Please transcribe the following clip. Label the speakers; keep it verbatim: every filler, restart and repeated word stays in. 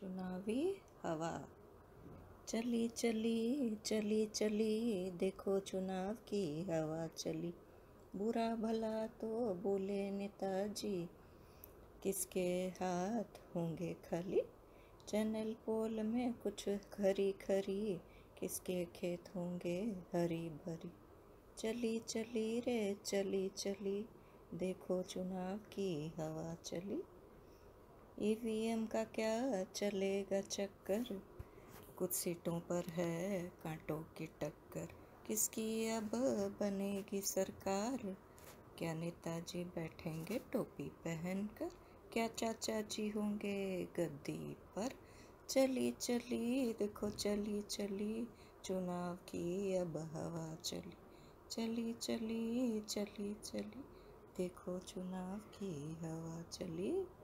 Speaker 1: चुनावी हवा। चली चली चली चली देखो चुनाव की हवा चली। बुरा भला तो बोले नेताजी, किसके हाथ होंगे खाली। चैनल पोल में कुछ खरी खरी, किसके खेत होंगे हरी भरी। चली चली रे चली चली देखो चुनाव की हवा चली। ईवीएम का क्या चलेगा चक्कर, कुछ सीटों पर है कांटों की टक्कर। किसकी अब बनेगी सरकार, क्या नेताजी बैठेंगे टोपी पहनकर, क्या चाचा जी होंगे गद्दी पर। चली चली देखो चली चली चुनाव की अब हवा चली। चली चली चली चली देखो चुनाव की हवा चली।